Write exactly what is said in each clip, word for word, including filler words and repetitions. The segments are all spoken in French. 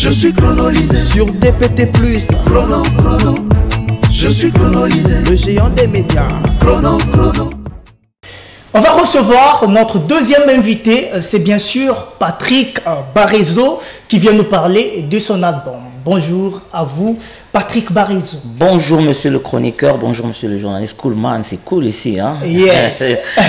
je suis chronolisé. Sur D P T plus, chrono, chrono, je suis chronolisé. Le géant des médias, chrono, chrono. On va recevoir notre deuxième invité, c'est bien sûr Patrick Barezo qui vient nous parler de son album. Bonjour à vous, Patrick Barezo. Bonjour monsieur le chroniqueur, bonjour monsieur le journaliste. Cool man, c'est cool ici. Hein? Yes.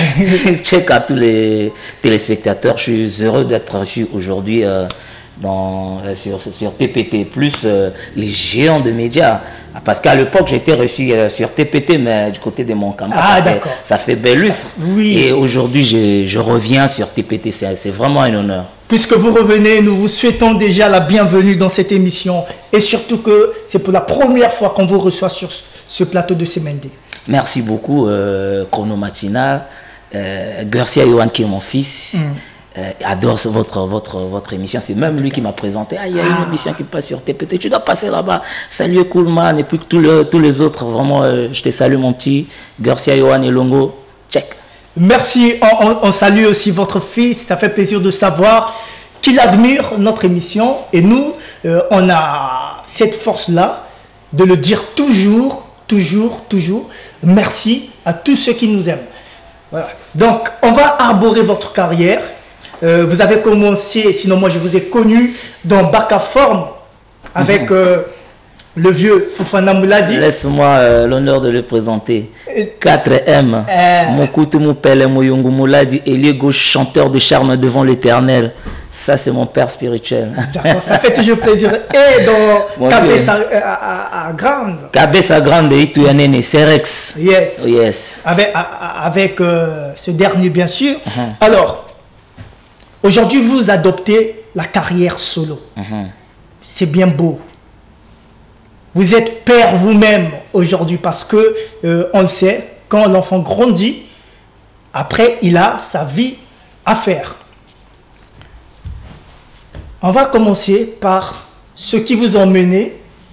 Check à tous les téléspectateurs, je suis heureux d'être reçu aujourd'hui euh, dans, euh, sur, sur T P T plus, euh, les géants de médias. Parce qu'à l'époque, j'étais reçu euh, sur T P T, mais du côté de mon campus, ah, ça, fait, ça fait bel lustre. Oui. Et aujourd'hui, je, je reviens sur T P T, c'est vraiment un honneur. Puisque vous revenez, nous vous souhaitons déjà la bienvenue dans cette émission. Et surtout que c'est pour la première fois qu'on vous reçoit sur ce plateau de C M D. Merci beaucoup, euh, Chrono Matinal. Euh, Garcia Yohan, qui est mon fils, mm. euh, adore votre, votre, votre émission. C'est même lui qui m'a présenté. Ah, il y a ah. une émission qui passe sur T P T. Tu dois passer là-bas. Salut, Coolman. Et puis tous, le, tous les autres. Vraiment, euh, je te salue, mon petit. Garcia Yohan et Longo. Check. Merci, on, on, on salue aussi votre fils, ça fait plaisir de savoir qu'il admire notre émission et nous, euh, on a cette force-là de le dire toujours, toujours, toujours, merci à tous ceux qui nous aiment. Voilà. Donc, on va arborer votre carrière. Euh, vous avez commencé, sinon moi je vous ai connu dans Baka Forme avec... Euh, le vieux Fofana Mouladi. Laisse-moi euh, l'honneur de le présenter. quatre M. Euh... Mokutu Moupele Moyungu Mouladi, ailier gauche, chanteur de charme devant l'éternel. Ça, c'est mon père spirituel. D'accord, ça fait toujours plaisir. Et dans Cabeza Grande. Cabeza Grande, Ituyanene, Serex. Yes. Oh, yes. Avec, avec euh, ce dernier, bien sûr. Uh-huh. Alors, aujourd'hui, vous adoptez la carrière solo. Uh-huh. C'est bien beau. Vous êtes père vous-même aujourd'hui parce que, euh, on le sait, quand l'enfant grandit, après, il a sa vie à faire. On va commencer par ce qui vous a mené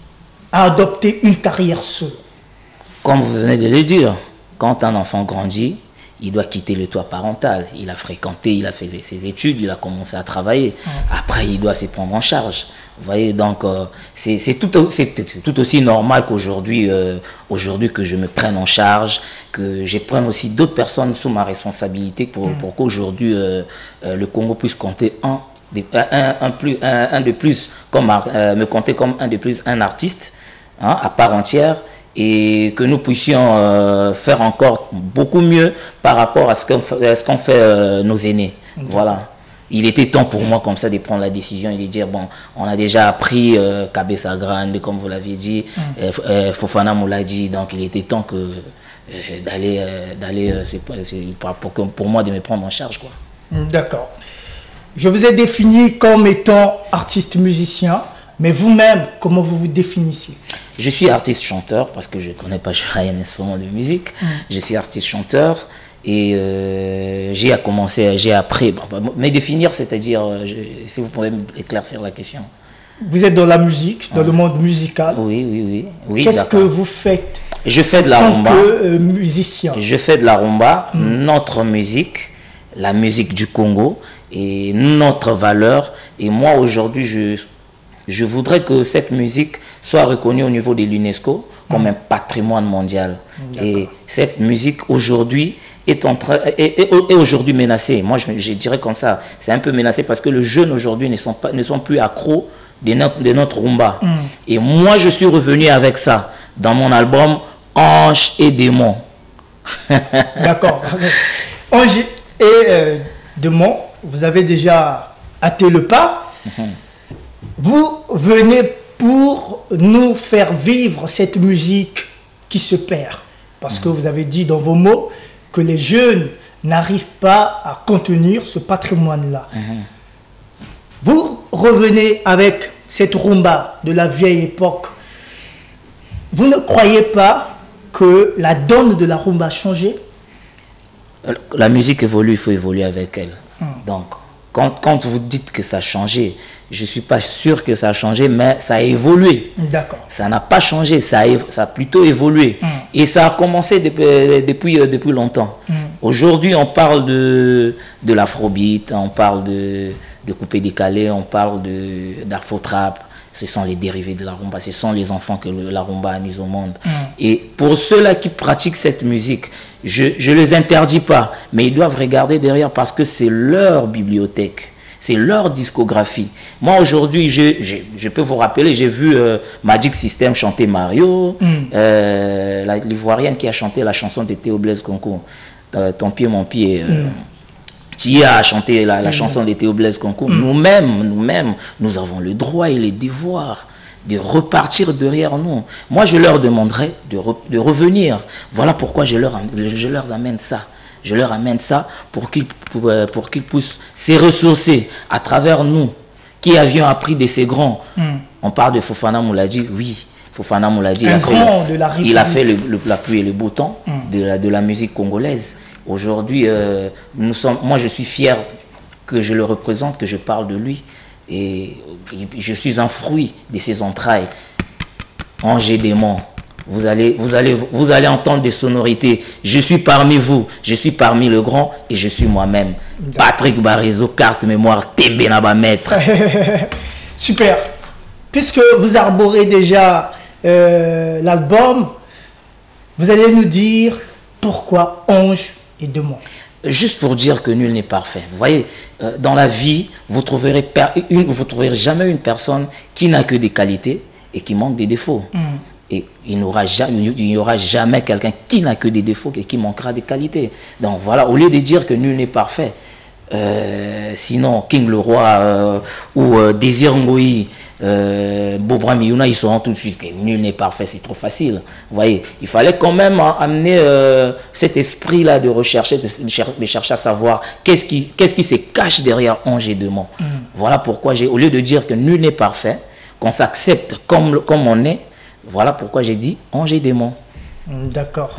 à adopter une carrière solo. Comme vous venez de le dire, quand un enfant grandit, il doit quitter le toit parental. Il a fréquenté, il a fait ses études, il a commencé à travailler. Ouais. Après, il doit se prendre en charge. Vous voyez, donc euh, c'est tout, tout aussi normal qu'aujourd'hui euh, aujourd'hui que je me prenne en charge, que je prenne aussi d'autres personnes sous ma responsabilité pour, mm. pour qu'aujourd'hui euh, euh, le Congo puisse compter un, un, un, plus, un, un de plus, comme, euh, me compter comme un de plus, un artiste hein, à part entière. Et que nous puissions euh, faire encore beaucoup mieux par rapport à ce qu'on fait, ce qu'on fait euh, nos aînés. Mmh. Voilà. Il était temps pour moi comme ça de prendre la décision et de dire, bon, on a déjà appris euh, Cabeza Grande, comme vous l'aviez dit, mmh. euh, euh, Fofana Mouladi, donc il était temps que euh, d'aller, euh, d'aller euh, c'est pour, pour moi de me prendre en charge, quoi. D'accord. Je vous ai défini comme étant artiste musicien, mais vous-même, comment vous vous définissez? Je suis artiste-chanteur parce que je ne connais pas rien instrument de musique. Mm. Je suis artiste-chanteur et euh, j'ai commencé, j'ai appris. Bon, mais définir, c'est-à-dire, si vous pouvez éclaircir la question. Vous êtes dans la musique, dans ah. le monde musical. Oui, oui, oui. oui Qu'est-ce que vous faites? Je fais de la rumba. En tant que euh, musicien. Je fais de la rumba, mm. notre musique, la musique du Congo et notre valeur. Et moi, aujourd'hui, je... Je voudrais que cette musique soit reconnue au niveau de l'UNESCO comme mmh. un patrimoine mondial. Et cette musique aujourd'hui est, en train, est, est, est aujourd'hui menacée. Moi, je, je dirais comme ça, c'est un peu menacé parce que les jeunes aujourd'hui ne sont, pas, ne sont plus accros de notre, de notre rumba. Mmh. Et moi, je suis revenu avec ça dans mon album Ange et démons. D'accord. Ange et euh, démons, vous avez déjà hâté le pas. Mmh. Vous venez pour nous faire vivre cette musique qui se perd. Parce mmh. que vous avez dit dans vos mots que les jeunes n'arrivent pas à contenir ce patrimoine-là. Mmh. Vous revenez avec cette rumba de la vieille époque. Vous ne croyez pas que la donne de la rumba a changé? La musique évolue, il faut évoluer avec elle. Mmh. Donc, quand, quand vous dites que ça a changé, je ne suis pas sûr que ça a changé, mais ça a évolué. D'accord. Ça n'a pas changé, ça a, ça a plutôt évolué. Mm. Et ça a commencé depuis, depuis, depuis longtemps. Mm. Aujourd'hui, on parle de, de l'afrobeat, on parle de, de coupé décalé, on parle d'afro-trap. ce sont les dérivés de la rumba, ce sont les enfants que le, la rumba a mis au monde. Mm. Et pour ceux-là qui pratiquent cette musique, je ne les interdis pas, mais ils doivent regarder derrière parce que c'est leur bibliothèque. C'est leur discographie. Moi, aujourd'hui, je, je, je peux vous rappeler, j'ai vu euh, Magic System chanter Mario, mm. euh, l'Ivoirienne qui a chanté la chanson de Théo Blaise Concours, euh, Ton pied, mon pied. Euh, mm. Tia a chanté la, la mm. chanson de Théo Blaise Concours. Mm. Nous-mêmes, nous-mêmes, nous avons le droit et le devoir de repartir derrière nous. Moi, je leur demanderai de, re, de revenir. Voilà pourquoi je leur, je leur amène ça. Je leur amène ça pour qu'ils pour, pour qu'ils puissent se ressourcer à travers nous, qui avions appris de ces grands. Mm. On parle de Fofana Mouladi, oui. Fofana Mouladi, il a fait, le, il a fait le, le, la pluie et le beau temps mm. de, la, de la musique congolaise. Aujourd'hui, euh, nous sommes, moi je suis fier que je le représente, que je parle de lui. Et, et je suis un fruit de ses entrailles. Angers Démon. Vous allez, vous, allez, vous allez entendre des sonorités. Je suis parmi vous, je suis parmi le grand et je suis moi-même. Patrick Barezo, carte mémoire, Tembe Naba maître. Super. Puisque vous arborez déjà euh, l'album, vous allez nous dire pourquoi Ange et Démon. Juste pour dire que nul n'est parfait. Vous voyez, euh, dans la vie, vous trouverez, une, vous trouverez jamais une personne qui n'a que des qualités et qui manque des défauts. Mm. Et il n'y aura jamais, il n'y aura jamais quelqu'un qui n'a que des défauts et qui manquera des qualités. Donc voilà, au lieu de dire que nul n'est parfait, euh, sinon King le Roi euh, ou euh, Désir Ngoï, euh, Bobra Miyuna, ils seront tout de suite que nul n'est parfait, c'est trop facile. Vous voyez, il fallait quand même hein, amener euh, cet esprit-là de rechercher, de, de chercher à savoir qu'est-ce qui, qu'est-ce qui se cache derrière Ange et Démon. Mm. Voilà pourquoi j'ai, au lieu de dire que nul n'est parfait, qu'on s'accepte comme, comme on est. Voilà pourquoi j'ai dit Ange et Démon. D'accord.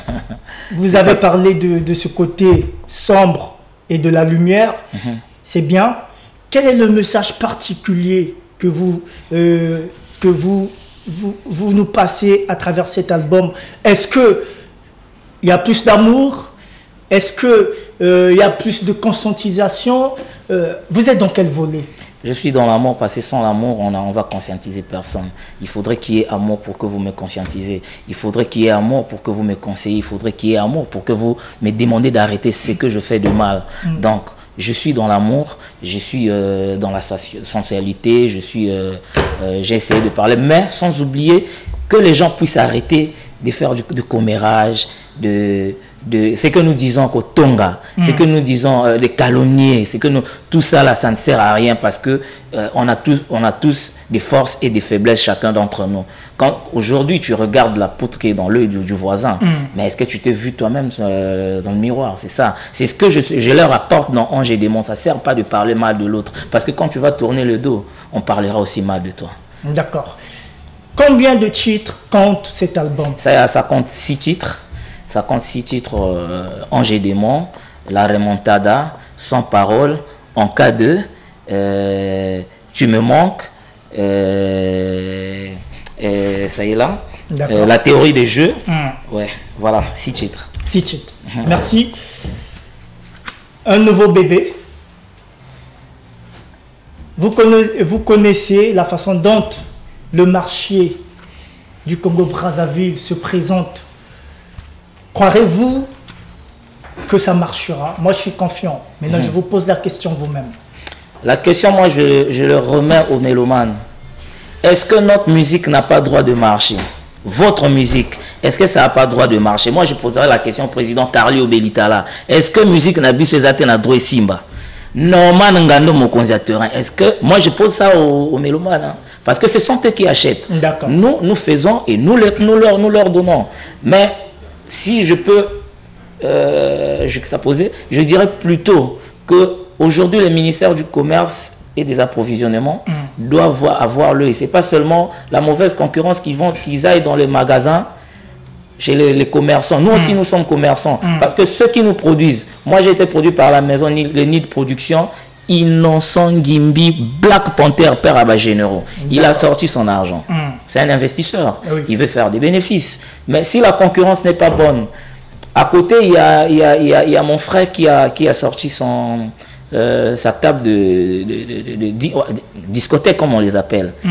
Vous avez parlé de, de ce côté sombre et de la lumière. Mm-hmm. C'est bien. Quel est le message particulier que vous, euh, que vous, vous, vous nous passez à travers cet album? Est-ce qu'il y a plus d'amour? Est-ce qu'il euh, y a plus de conscientisation? euh, Vous êtes dans quel volet? Je suis dans l'amour parce que sans l'amour, on, on va conscientiser personne. Il faudrait qu'il y ait amour pour que vous me conscientisez. Il faudrait qu'il y ait amour pour que vous me conseillez. Il faudrait qu'il y ait amour pour que vous me demandiez d'arrêter ce que je fais de mal. Mm. Donc, je suis dans l'amour, je suis euh, dans la sensualité, je suis, euh, euh, j'ai essayé de parler, mais sans oublier que les gens puissent arrêter de faire du, du commérage, de... de ce que nous disons qu'au Tonga, mm. ce que nous disons euh, les calomniers, c'est que nous, tout ça là, ça ne sert à rien parce que euh, on a tous, on a tous des forces et des faiblesses chacun d'entre nous. Quand aujourd'hui tu regardes la poutre qui est dans l'œil du, du voisin, mm. mais est-ce que tu t'es vu toi-même euh, dans le miroir? C'est ça. C'est ce que je, je leur apporte dans Ange et Démon. Ça sert pas de parler mal de l'autre parce que quand tu vas tourner le dos, on parlera aussi mal de toi. D'accord. Combien de titres compte cet album? Ça, ça compte six titres. Ça compte six titres, euh, Ange et Démon, La Remontada, Sans Parole, En cas de, euh, Tu me manques, euh, euh, ça y est là, euh, La théorie des jeux, mm. ouais, voilà, six titres. Six titres, mm-hmm. Merci. Un nouveau bébé. Vous connaissez, vous connaissez la façon dont le marché du Congo-Brazzaville se présente. Croirez-vous que ça marchera? Moi, je suis confiant. Maintenant, mmh. je vous pose la question vous-même. La question, moi, je, je le remets aux mélomanes. Est-ce que notre musique n'a pas droit de marcher? Votre musique, est-ce que ça n'a pas droit de marcher? Moi, je poserai la question au président Carly Obelitala. Est-ce que musique n'a pas droit droit Simba? Norman Ngando Mokonziateur. Est-ce que moi je pose ça aux, aux mélomanes hein, parce que ce sont eux qui achètent. Nous nous faisons et nous, les, nous leur nous leur donnons. Mais si je peux euh, juxtaposer, je dirais plutôt que aujourd'hui le ministère du Commerce et des approvisionnements mm. doivent avoir l'œil. C'est pas seulement la mauvaise concurrence qui vont qu'ils aillent dans les magasins. Chez les, les commerçants, nous aussi mmh. nous sommes commerçants, mmh. parce que ceux qui nous produisent, moi j'ai été produit par la maison, le nid de production, Innocent Gimbi, Black Panther, père Abba Généraux. Il a sorti son argent. Mmh. C'est un investisseur, oui. Il veut faire des bénéfices. Mais si la concurrence n'est pas bonne, à côté il y a, il y a, il y a, il y a mon frère qui a, qui a sorti son, euh, sa table de, de, de, de, de, de discothèque comme on les appelle. Mmh.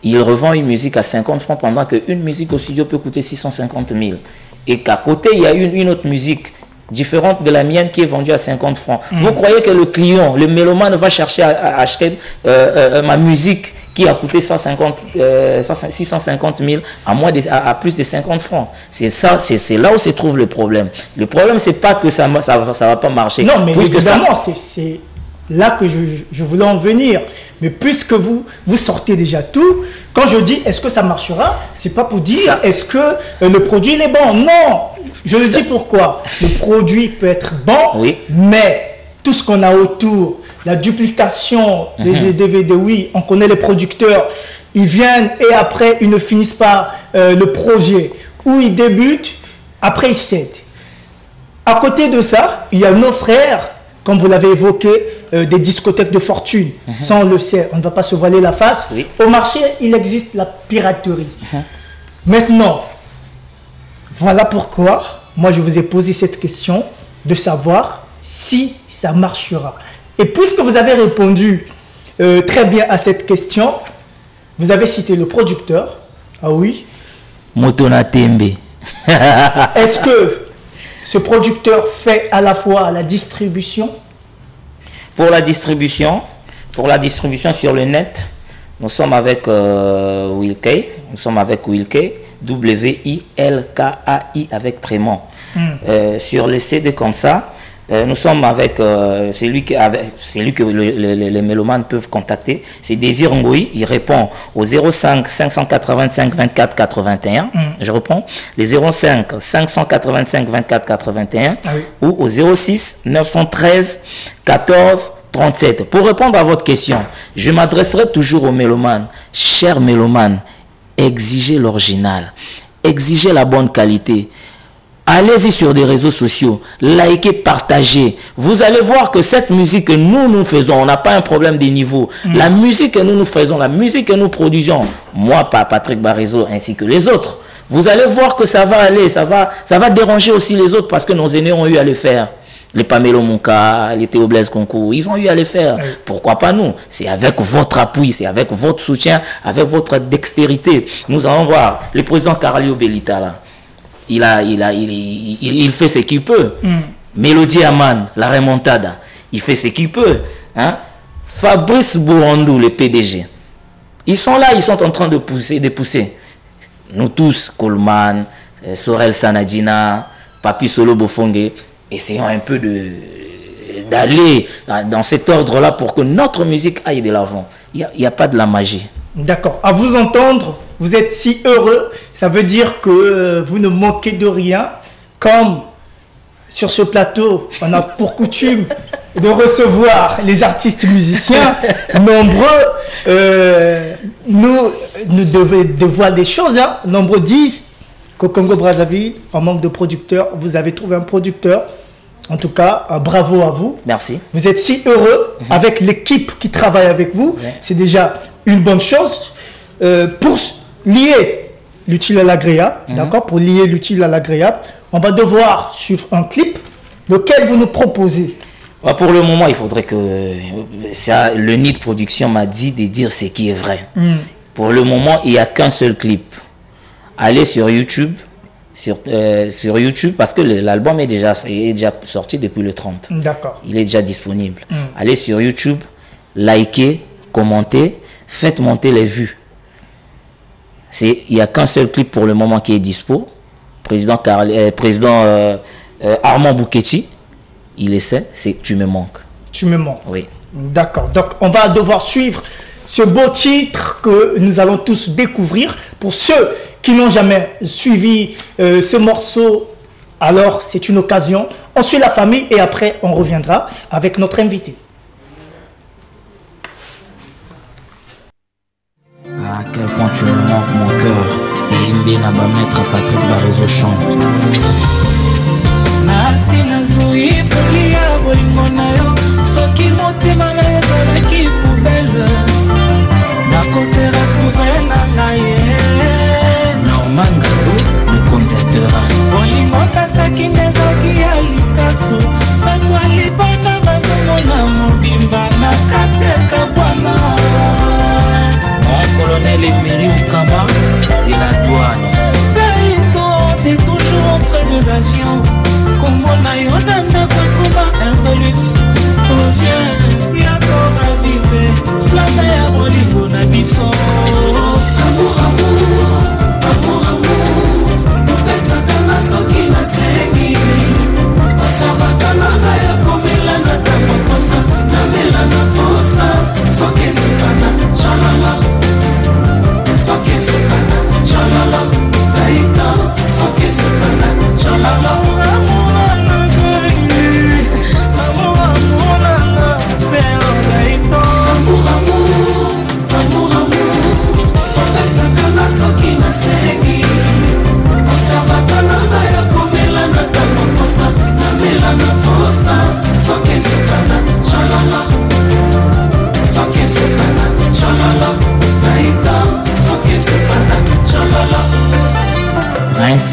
il revend une musique à cinquante francs pendant qu'une musique au studio peut coûter six cent cinquante mille. Et qu'à côté, il y a une, une autre musique différente de la mienne qui est vendue à cinquante francs. Mmh. Vous croyez que le client, le mélomane va chercher à, à acheter euh, euh, ma musique qui a coûté cent cinquante, euh, six cent cinquante mille à, moins de, à, à plus de cinquante francs. C'est ça, c'est là où se trouve le problème. Le problème, c'est pas que ça ne ça, ça va pas marcher. Non, mais évidemment, ça... c'est là que je, je voulais en venir. Mais puisque vous, vous sortez déjà tout, quand je dis est-ce que ça marchera, c'est pas pour dire est-ce que euh, le produit il est bon. Non, je le dis pourquoi. Le produit peut être bon, oui. mais tout ce qu'on a autour, la duplication des, mm-hmm. des D V D, oui, on connaît les producteurs, ils viennent et après ils ne finissent pas euh, le projet, ou ils débutent, après ils cèdent. À côté de ça, il y a nos frères, comme vous l'avez évoqué, euh, des discothèques de fortune. Mm-hmm. Ça, on le sait, on ne va pas se voiler la face. Oui. Au marché, il existe la piraterie. Mm-hmm. Maintenant, voilà pourquoi, moi je vous ai posé cette question de savoir si ça marchera. Et puisque vous avez répondu euh, très bien à cette question, vous avez cité le producteur. Ah oui. Motona Tembe. Est-ce que ce producteur fait à la fois la distribution? Pour la distribution, pour la distribution sur le net, nous sommes avec euh, Wilkay. Nous sommes avec Wilkay. W I L K A I avec Trémont. Mm. Euh, sur les C D comme ça, Euh, nous sommes avec, euh, c'est lui, lui que le, le, le, les mélomanes peuvent contacter. C'est Désir Ngoï. Il répond au zéro cinq cinq cent quatre-vingt-cinq vingt-quatre quatre-vingt-un. Mm. Je reprends. Les zéro cinq cinq cent quatre-vingt-cinq vingt-quatre quatre-vingt-un. Ah oui. Ou au zéro six neuf cent treize quatorze trente-sept. Pour répondre à votre question, je m'adresserai toujours aux mélomanes. Chers mélomanes, exigez l'original. Exigez la bonne qualité. Allez-y sur des réseaux sociaux, likez, partagez. Vous allez voir que cette musique que nous, nous faisons, on n'a pas un problème des niveaux. Mmh. La musique que nous, nous faisons, la musique que nous produisons, moi, pas Patrick Barrezo, ainsi que les autres, vous allez voir que ça va aller, ça va, ça va déranger aussi les autres parce que nos aînés ont eu à le faire. Les Pamelo Monka, les Théo Blaise Concours, ils ont eu à le faire. Mmh. Pourquoi pas nous? C'est avec votre appui, c'est avec votre soutien, avec votre dextérité. Nous allons voir le président Caralio Belita là. Il, a, il, a, il, il, il fait ce qu'il peut. Mm. Mélodie Aman, la remontada, il fait ce qu'il peut. Hein? Fabrice Bourandou, le P D G, ils sont là, ils sont en train de pousser. De pousser. Nous tous, Coleman, euh, Sorel Sanadina, Papi Solo Bofongue, essayons un peu de d'aller dans cet ordre-là pour que notre musique aille de l'avant. Il n'y a, a pas de la magie. D'accord. À vous entendre, vous êtes si heureux, ça veut dire que euh, vous ne manquez de rien. Comme sur ce plateau, on a pour coutume de recevoir les artistes musiciens, nombreux euh, nous, nous dévoilent des choses. Hein. Nombreux disent qu'au Congo-Brazzaville, en manque de producteurs, vous avez trouvé un producteur. En tout cas, euh, bravo à vous. Merci. Vous êtes si heureux mmh. avec l'équipe qui travaille avec vous. Ouais. C'est déjà une bonne chose. Euh, pour lier l'utile à l'agréable, mmh. d'accord, pour lier l'utile à l'agréable, on va devoir suivre un clip, lequel vous nous proposez. Bah pour le moment, il faudrait que ça, le Nid Production m'a dit de dire ce qui est vrai. Mmh. Pour le moment, il n'y a qu'un seul clip. Allez sur YouTube. Sur, euh, sur YouTube, parce que l'album est déjà, est déjà sorti depuis le trente. D'accord. Il est déjà disponible. Mm. Allez sur YouTube, likez, commentez, faites monter les vues. Il n'y a qu'un seul clip pour le moment qui est dispo. Président, Carl, euh, président euh, euh, Armand Boukechi, il essaie, c'est Tu me manques. Tu me manques. Oui. D'accord. Donc, on va devoir suivre ce beau titre que nous allons tous découvrir. Pour ceux qui n'ont jamais suivi euh, ce morceau, alors c'est une occasion. On suit la famille et après on reviendra avec notre invité. À quel point tu me manques mon cœur. Et Mbena va mettre Patrick Barrezo chante. Mangalo, le concepteur. Bolingo pasaki nezaki ya likaso. Bato alibana bazomona mobimba na kati ya kabwana. Mon colonel Emery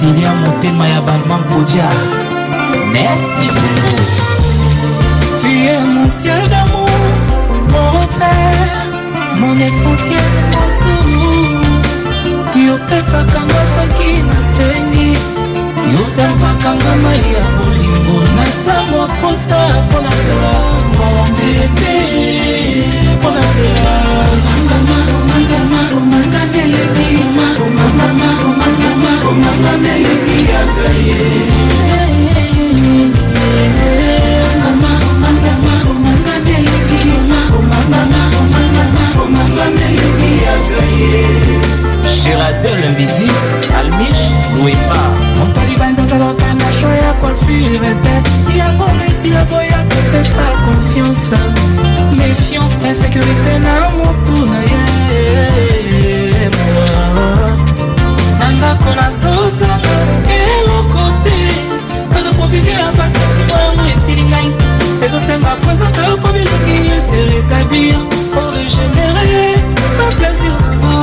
Silia Motema ya Balman Kodja Nes tu es mon ciel d'amour, mon repère, mon essentiel, mon tout. Yo pesa kanga soki na sengi, yo serva kanga maya bolingo na tango posa pona fela, mon bébé pona fela. Mama, mama, mama, neleki, mama, mama, mama, mama, neleki agaye. Giradel invisible, Almich, Louépa. Mon taliban zazaloka na choya coiffure. Yango messi la boya peut sa confiance. Méfiance, insécurité na motu na ye. Nanga kona zosa, et l'autre côté. Quand la provision a pas sorti moi, et si l'ingaï. Et je sais ma présence de probabilité, c'est rétablir pour régénérer un plaisir.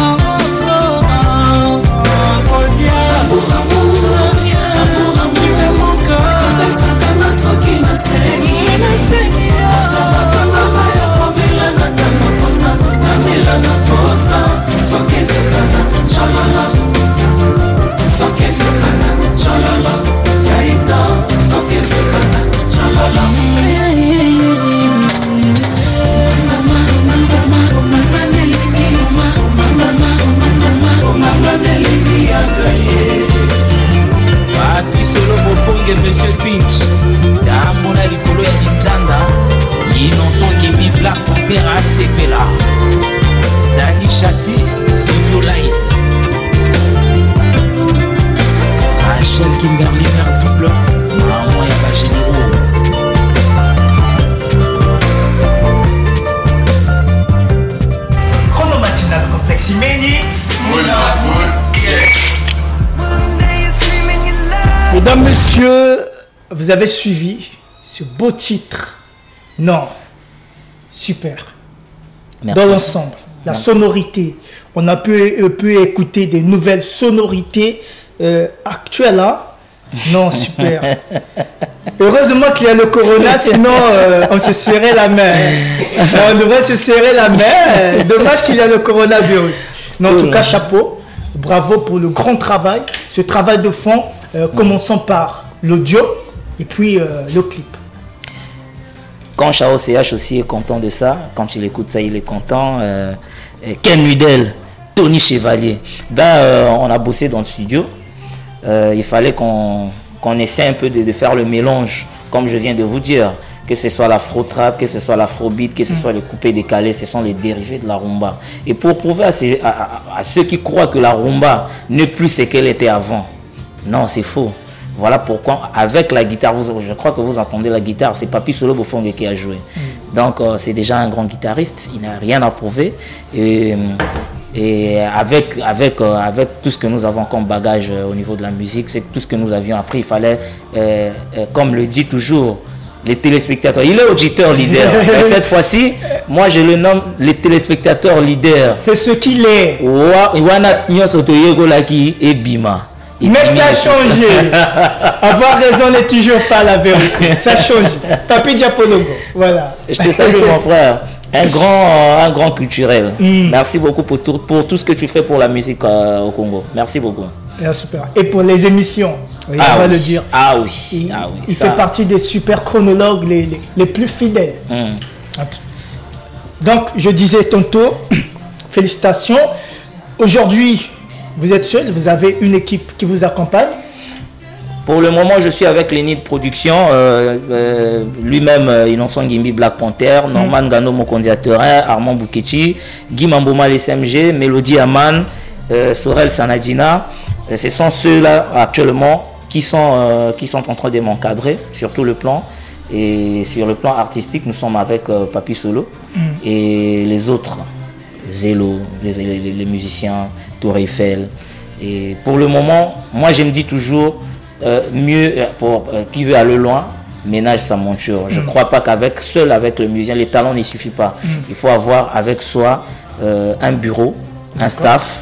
Monsieur Pinch, Damona Licolo et Nintanda, l'innocent qui vit Black Panther à Sepela, Stanley Chati, Studio Light, Rachel Kimberly Mère Double, Maman et pas généraux. Chrono matinal complexe Meni. Full full check. Mesdames, messieurs, vous avez suivi ce beau titre. Non, super. Merci. Dans l'ensemble, la Merci. sonorité. On a pu, euh, pu écouter des nouvelles sonorités euh, actuelles. Hein? Non, super. Heureusement qu'il y a le corona, sinon euh, on se serrait la main. On devrait se serrer la main. Dommage qu'il y a le coronavirus. Mais en tout cas, chapeau. Bravo pour le grand travail. Ce travail de fond. Euh, commençons par l'audio et puis euh, le clip. Quand Chao C H aussi est content de ça, quand il écoute ça, il est content. Euh, Ken Nudel, Tony Chevalier. Ben, euh, on a bossé dans le studio. Euh, il fallait qu'on qu'on essaie un peu de, de faire le mélange, comme je viens de vous dire. Que ce soit l'afro-trap, que ce soit l'afro-beat, que ce soit le coupé décalé, ce sont les dérivés de la rumba. Et pour prouver à, ces, à, à, à ceux qui croient que la rumba n'est plus ce qu'elle était avant, non, c'est faux. Voilà pourquoi, avec la guitare, vous, je crois que vous entendez la guitare, c'est Papi Solo Bofongue qui a joué. Mm. Donc, euh, c'est déjà un grand guitariste, il n'a rien à prouver. Et, et avec, avec, euh, avec tout ce que nous avons comme bagage euh, au niveau de la musique, c'est tout ce que nous avions appris. Il fallait, euh, euh, comme le dit toujours, les téléspectateurs. Il est auditeur leader. Mais cette fois-ci, moi je le nomme les téléspectateurs leaders. C'est ce qu'il est. Et Bima. Mais ça a changé. Avoir raison n'est toujours pas la vérité. Ça change. Papi Diapologo. Voilà. Je te salue mon frère. Un grand, un grand culturel. Mm. Merci beaucoup pour tout, pour tout ce que tu fais pour la musique euh, au Congo. Merci beaucoup. Yeah, super. Et pour les émissions, oui, ah on va oui. le dire. Ah oui. Il, ah oui, il ça... fait partie des super chronologues les, les, les plus fidèles. Mm. Donc, je disais tantôt, félicitations. Aujourd'hui, vous êtes seul, vous avez une équipe qui vous accompagne. Pour le moment, je suis avec l'Enid Production, euh, euh, lui-même, euh, Innocent Gimbi Black Panther, Norman mm. Gano Mokondia Terrain, Armand Boukechi, Guy Mamboma S M G, Mélodie Aman, euh, Sorel Sanadina. Et ce sont ceux-là actuellement qui sont, euh, qui sont en train de m'encadrer sur tout le plan. Et sur le plan artistique, nous sommes avec euh, Papi Solo mm. et les autres, Zélo, les, les, les musiciens, Tour Eiffel. Et pour le moment, moi je me dis toujours, euh, mieux pour euh, qui veut aller loin, ménage sa monture. Je ne mm. crois pas qu'avec seul avec le musicien, les talents ne suffit pas. Mm. Il faut avoir avec soi euh, un bureau, un staff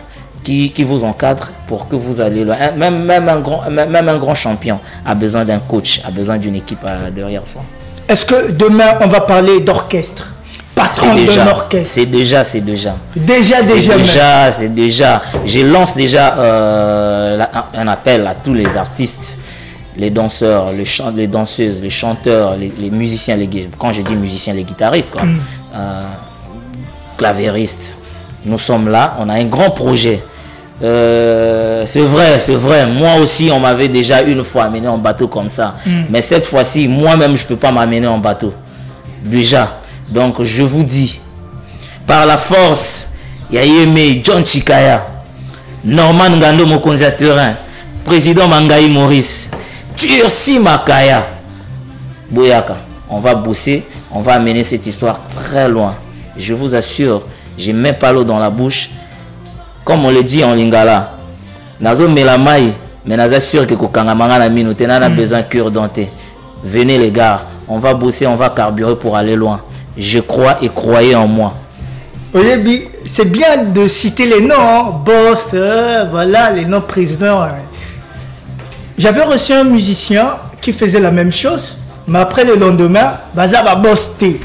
qui, qui vous encadre pour que vous allez loin. Même, même, un grand, même, même un grand champion a besoin d'un coach, a besoin d'une équipe à, derrière soi. Est-ce que demain, on va parler d'orchestre? Patron d'un orchestre. C'est déjà, c'est déjà. Déjà, déjà. Déjà, c'est déjà. Je lance déjà euh, un appel à tous les artistes, les danseurs, les, chant les danseuses, les chanteurs, les, les musiciens, les, quand je dis musiciens, les guitaristes, quoi, mm. euh, clavéristes. Nous sommes là, on a un grand projet. Euh, c'est vrai, c'est vrai. Moi aussi, on m'avait déjà une fois amené en bateau comme ça. Mm. Mais cette fois-ci, moi-même, je ne peux pas m'amener en bateau. Déjà. Donc, je vous dis, par la force, Yayeme John Chikaya, Norman Ngando Mokonzi Terrain, président Mangaï Maurice, Tursi Makaya, Boyaka, on va bosser, on va amener cette histoire très loin. Je vous assure, je ne mets pas l'eau dans la bouche. Comme on le dit en lingala, Nazo Melamai, mais Nazo sûr que Kokangamanga na minote, n'a besoin de cœur denté. Venez les gars, on va bosser, on va carburer pour aller loin. Je crois et croyez en moi. Oui, c'est bien de citer les noms, hein. Boss, euh, voilà, les noms présidents. Hein. J'avais reçu un musicien qui faisait la même chose, mais après le lendemain, Baza va boster.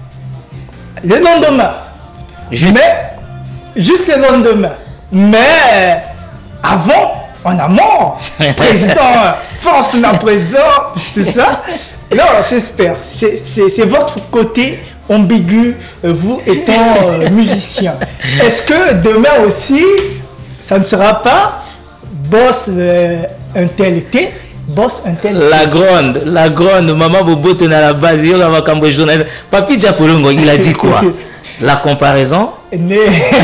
Le lendemain. Juste. Mais, juste le lendemain. Mais, avant, en amont, président, force d'un président, tout ça. Non, j'espère. C'est votre côté ambigu, vous étant euh, musicien. Est-ce que demain aussi, ça ne sera pas boss euh, un tel été, boss un tel La grande, la grande, maman Bobo tenait à la base, il va camber journal. Papi Diapolongo, il a dit quoi? La comparaison. Mais,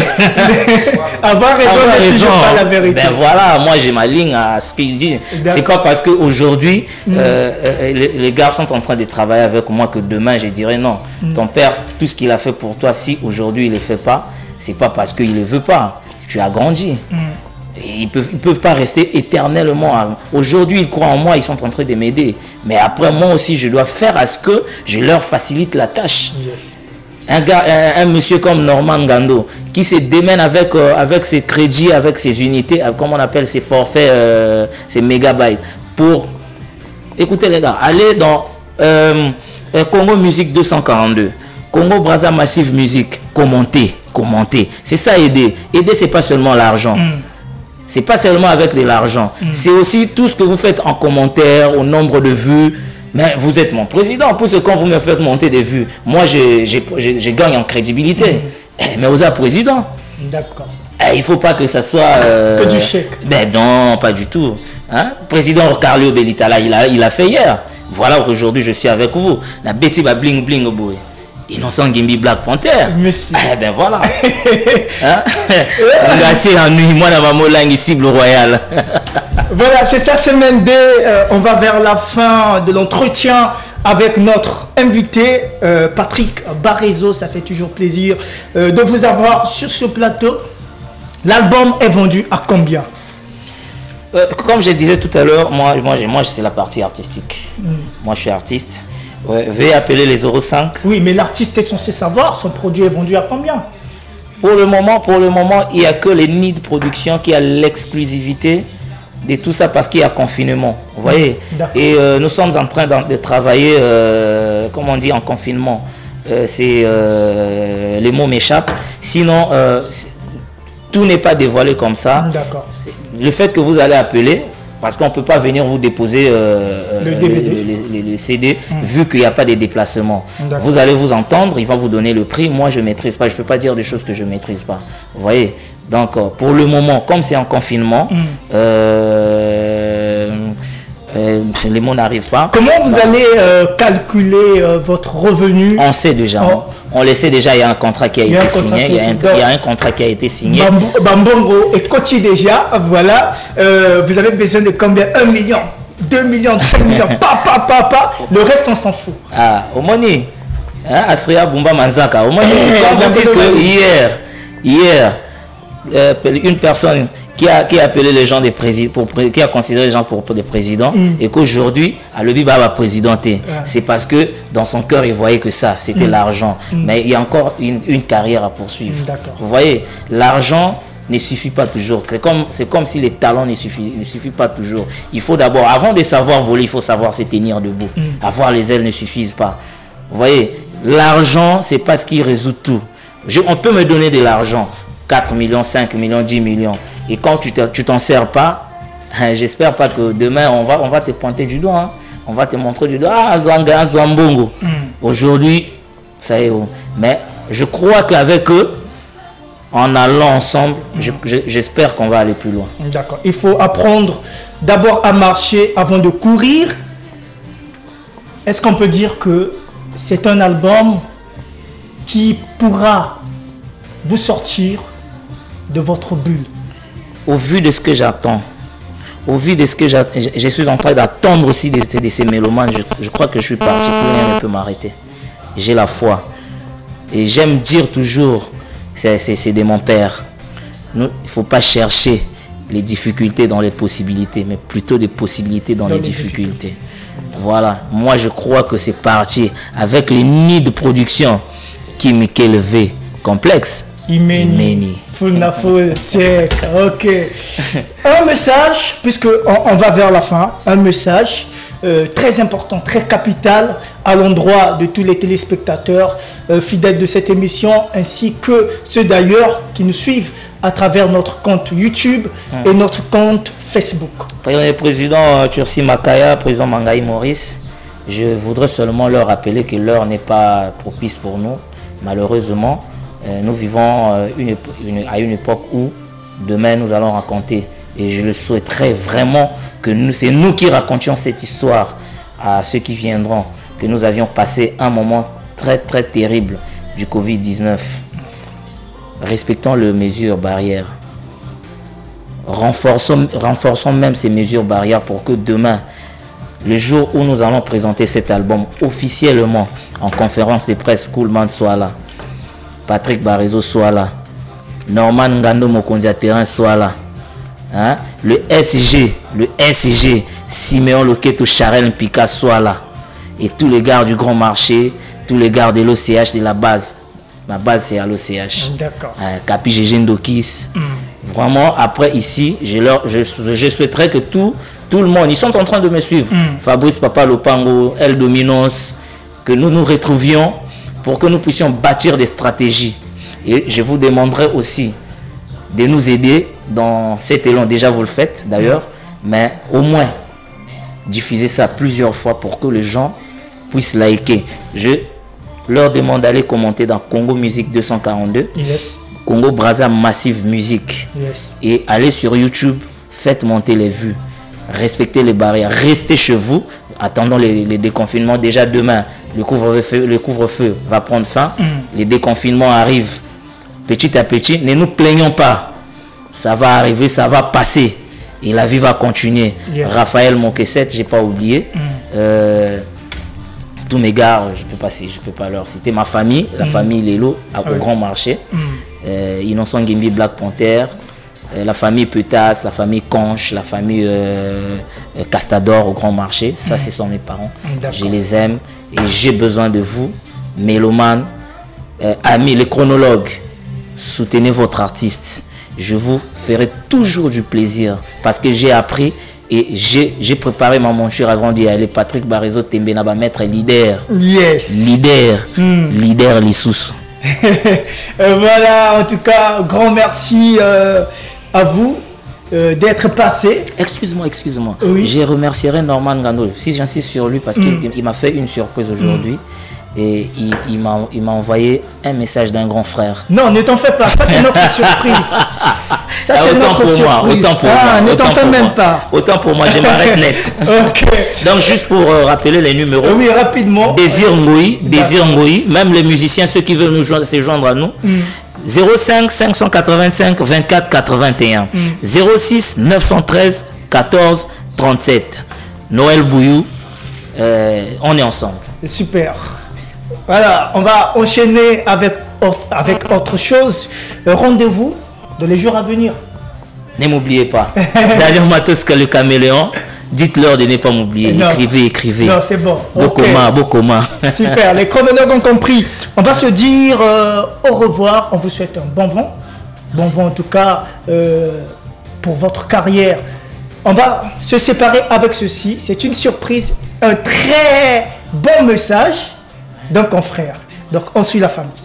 avoir raison n'est toujours pas la vérité. Ben voilà, moi j'ai ma ligne à ce qu'il dit. C'est pas parce qu'aujourd'hui mm. euh, les, les gars sont en train de travailler avec moi que demain je dirais non. Mm. Ton père, tout ce qu'il a fait pour toi, si aujourd'hui il ne le fait pas, c'est pas parce qu'il ne le veut pas. Tu as grandi. Mm. Et ils peuvent, ils peuvent pas rester éternellement. Aujourd'hui, ils croient en moi, ils sont en train de m'aider. Mais après, moi aussi, je dois faire à ce que je leur facilite la tâche. Yes. Un, gars, un, un monsieur comme Norman Ngando qui se démène avec, euh, avec ses crédits, avec ses unités, euh, comme on appelle ses forfaits, euh, ses mégabytes. Pour, écoutez les gars, allez dans euh, Congo Musique deux cent quarante-deux, Congo Brazza Massive Musique, commentez, commentez. C'est ça aider. Aider, c'est pas seulement l'argent. Mm. C'est pas seulement avec de l'argent. Mm. C'est aussi tout ce que vous faites en commentaire, au nombre de vues. Mais vous êtes mon président, pour ce quand vous me faites monter des vues, moi je, je, je, je gagne en crédibilité. Mmh. Mais vous êtes président. D'accord. Il ne faut pas que ça soit... Euh, que du chèque. Ben non, pas du tout. Hein? Président Carlo Belitala, il a, il a fait hier. Voilà qu'aujourd'hui je suis avec vous. La bêtise va bling bling boy. Innocent Gimbi Black Panther. Merci. Eh ben voilà. Hein? Merci à nous, moi dans ma molangue cible royale. Voilà, c'est ça, semaine deux. Euh, on va vers la fin de l'entretien avec notre invité, euh, Patrick Barezo. Ça fait toujours plaisir euh, de vous avoir sur ce plateau. L'album est vendu à combien? euh, Comme je disais tout à l'heure, moi, moi, moi c'est la partie artistique. Mm. Moi, je suis artiste. Ouais, veuillez appeler les zéro cinq. Oui, mais l'artiste est censé savoir son produit est vendu à combien? Pour le moment, pour le moment, il n'y a que les nids de production qui a l'exclusivité de tout ça parce qu'il y a confinement. Vous voyez? Et euh, nous sommes en train de, de travailler, euh, comme on dit, en confinement. Euh, c'est euh, les mots m'échappent. Sinon, euh, tout n'est pas dévoilé comme ça. D'accord. Le fait que vous allez appeler, parce qu'on ne peut pas venir vous déposer euh, le, D V D. le, le, le, le C D, mmh. vu qu'il n'y a pas de déplacement. Vous allez vous entendre, il va vous donner le prix. Moi, je ne maîtrise pas. Je ne peux pas dire des choses que je ne maîtrise pas. Vous voyez? Donc, euh, pour le moment, comme c'est en confinement, mmh. euh, euh, les mots n'arrivent pas. Comment vous bah, allez euh, calculer euh, votre revenu? On sait déjà. Oh. On le sait déjà, il y a un contrat qui a, a été signé. Il y a, un, il y a un contrat qui a été signé. Bambongo et Coty déjà, voilà. Euh, vous avez besoin de combien? Un million, deux millions, cinq millions, pa, pa, pa, pa. Le reste, on s'en fout. Ah, au moni, hein, Asria Bumba Manzaka. Au moni, quand vous dites que hier, hier, euh, une personne qui a, qui a appelé les gens des présidents, pour, qui a considéré les gens pour, pour des présidents, mm. et qu'aujourd'hui, à Lobiba va présidenter. Ouais. C'est parce que dans son cœur, il voyait que ça, c'était mm. l'argent. Mm. Mais il y a encore une, une carrière à poursuivre. Vous voyez, l'argent, ne suffit pas toujours. C'est comme, c'est comme si les talents ne suffisent, ne suffit pas toujours. Il faut d'abord, avant de savoir voler, il faut savoir se tenir debout. Mm. Avoir les ailes ne suffisent pas. Vous voyez, l'argent, c'est pas ce qui résout tout. Je, on peut me donner de l'argent, quatre millions, cinq millions, dix millions. Et quand tu ne t'en sers pas, j'espère pas que demain, on va, on va te pointer du doigt. Hein. On va te montrer du doigt. Ah, Zwanga, Zwambongo. Mm. Aujourd'hui, ça y est. Mais je crois qu'avec eux, en allant ensemble, j'espère je, qu'on va aller plus loin. D'accord. Il faut apprendre d'abord à marcher avant de courir. Est-ce qu'on peut dire que c'est un album qui pourra vous sortir de votre bulle? Au vu de ce que j'attends, au vu de ce que je, je suis en train d'attendre aussi de, de ces mélomanes, je, je crois que je suis parti, plus rien ne peut m'arrêter. J'ai la foi. Et j'aime dire toujours, c'est de mon père, nous, il ne faut pas chercher les difficultés dans les possibilités, mais plutôt des possibilités dans, dans les, les difficultés. difficultés. Voilà, moi je crois que c'est parti avec les nids de production qui m'ont élevé complexe. Imeni. Ok. Un message, puisque on, on va vers la fin, un message euh, très important, très capital à l'endroit de tous les téléspectateurs euh, fidèles de cette émission, ainsi que ceux d'ailleurs qui nous suivent à travers notre compte YouTube hum. et notre compte Facebook. Président Tursi Makaya, président Mangaï Maurice, je voudrais seulement leur rappeler que l'heure n'est pas propice pour nous, malheureusement. Nous vivons une, une, à une époque où demain nous allons raconter, et je le souhaiterais vraiment que nous, c'est nous qui racontions cette histoire à ceux qui viendront, que nous avions passé un moment très très terrible du Covid dix-neuf. Respectons les mesures barrières, renforçons, renforçons même ces mesures barrières pour que demain, le jour où nous allons présenter cet album officiellement en conférence de presse, Coolman soit là, Patrick Barezo soit là, Norman Ngando Mokonzi Terrain soit là, hein? Le S G, le S G, Siméon Loketo, Charel Pika soit là, et tous les gars du grand marché, tous les gars de l'O C H, de la base. Ma base c'est à l'O C H. D'accord. Euh, Capi Gégé Ndokis. Mm. Vraiment, après ici, je, leur, je, je souhaiterais que tout, tout le monde, ils sont en train de me suivre. Mm. Fabrice Papa Lopango, El Dominos, que nous nous retrouvions pour que nous puissions bâtir des stratégies. Et je vous demanderai aussi de nous aider dans cet élan. Déjà, vous le faites d'ailleurs, mais au moins diffuser ça plusieurs fois pour que les gens puissent liker. Je leur demande d'aller commenter dans Congo Musique deux cent quarante-deux, yes. Congo Brazza Massive Musique, yes. Et allez sur YouTube, faites monter les vues, respectez les barrières, restez chez vous. Attendons les, les déconfinements. Déjà demain, le couvre-feu le couvre-feu va prendre fin. Mm. Les déconfinements arrivent petit à petit. Ne nous plaignons pas. Ça va arriver, ça va passer. Et la vie va continuer. Yes. Raphaël Monkesset, je n'ai pas oublié. Mm. Euh, tous mes gars, je ne peux pas, je peux pas leur citer. Ma famille, la mm. famille Lelo, au oui. Grand Marché. Mm. Euh, Innocent Gimbi, Black Panther. La famille Petas, la famille Conche, la famille euh, Castador au Grand Marché. Ça, mmh. ce sont mes parents. Je les aime et j'ai besoin de vous, mélomanes, euh, amis, les chronologues. Soutenez votre artiste. Je vous ferai toujours du plaisir parce que j'ai appris et j'ai préparé ma monture avant d'y aller. Patrick Barezo Tembenaba, maître leader. Yes. Leader. Mmh. Leader Lissous. Voilà, en tout cas, grand merci euh, à vous euh, d'être passé. Excuse-moi, excuse-moi. Oui. Je remercierai Norman Ngando, si j'insiste sur lui, parce mm. qu'il m'a fait une surprise aujourd'hui. Mm. Et il, il m'a envoyé un message d'un grand frère. Non, ne t'en fais pas, ça c'est notre surprise. Ça c'est notre pour surprise. Moi, autant pour ah, moi. Ne t'en fais même moi. pas. Autant pour moi, je m'arrête net. Ok. Donc juste pour euh, rappeler les numéros. Oui, rapidement. Désir Ngoï, Désir Ngoï, même les musiciens, ceux qui veulent nous joindre, se joindre à nous. Mm. zéro cinq cinq cent quatre-vingt-cinq vingt-quatre quatre-vingt-un, mm. zéro six neuf cent treize quatorze trente-sept. Noël Bouyou, euh, on est ensemble. Super. Voilà, on va enchaîner avec, avec autre chose. Rendez-vous dans les jours à venir. Ne m'oubliez pas. D'ailleurs, Matos que le caméléon, dites-leur de ne pas m'oublier. Écrivez, écrivez. Non, c'est bon. Bokoma, okay. Bokoma. Super, les chronologues ont compris. On va se dire euh, au revoir. On vous souhaite un bon vent. Bon vent en tout cas euh, pour votre carrière. On va se séparer avec ceci. C'est une surprise, un très bon message d'un confrère. Donc on suit la famille.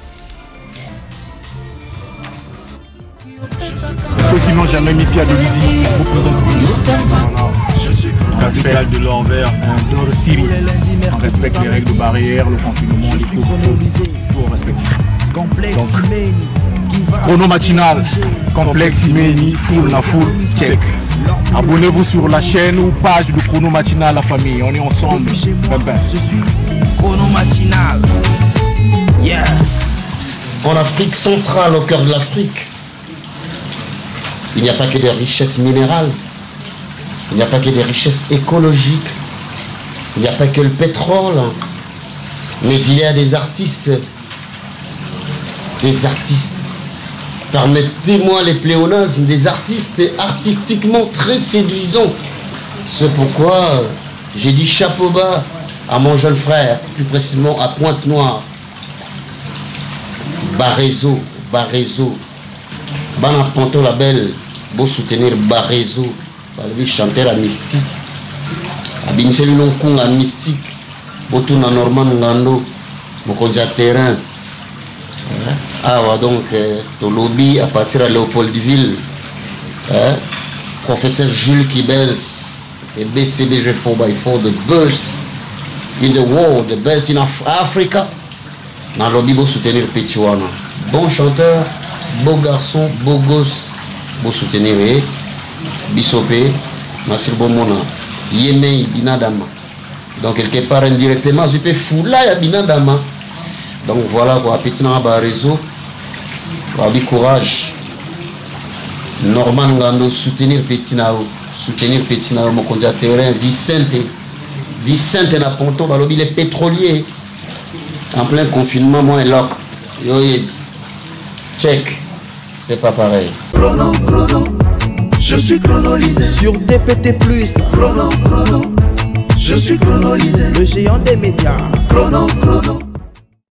Ceux qui n'ont jamais mis pied à domicile, vous présentez Respect de l'envers, dehors de Syrie. On respecte les règles de barrière, le confinement, les couvre-feux. Pour respecter. Complexe Chrono matinal, complexe Imeni, full la full, check. Abonnez-vous sur la chaîne ou page de Chrono Matinal, la famille. On est ensemble. Ben ben. Je suis Chrono Matinal. Yeah. En Afrique centrale, au cœur de l'Afrique, il n'y a pas que des richesses minérales, il n'y a pas que des richesses écologiques, il n'y a pas que le pétrole, mais il y a des artistes, des artistes, permettez-moi les pléonasmes, des artistes artistiquement très séduisants. C'est pourquoi j'ai dit chapeau bas à mon jeune frère, plus précisément à Pointe-Noire, Barézo, Barézo. Bana Ponto la belle, beau soutenir Barézo, le chanteur à mystique. Abimiseli non kunga mystique, botu na Norman Ngando, mokonja terrain. Ah ouais, donc to lobby à partir de Léopoldville, hein? Professeur Jules Kibels et B C B G four by four, the best in the world, the best in Af Africa. Dans lobby beau soutenir Petiwana, bon chanteur. Beau garçon, beau gosse, beau soutenir, Bissopé, Massir Bomona, Yémen, Binadama. Donc, quelque part, indirectement, je peux fouler à Binadama. Donc, voilà, quoi, petit dans le réseau, du courage. Norman Ngando, soutenir Petit Nao, soutenir Petit Nao, mon conduit terrain, Vicente, Vicente na Ponto, balobi les pétroliers, en plein confinement, moi et Locke. Yo, check, c'est pas pareil. Chrono, chrono, je suis chronolisé. Sur D P T plus, chrono, chrono, je suis chronolisé. Le géant des médias. Chrono, chrono.